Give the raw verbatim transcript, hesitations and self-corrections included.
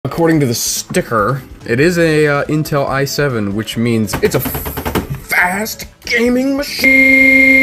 According to the sticker, it is a uh, Intel i seven, which means it's a fast gaming machine.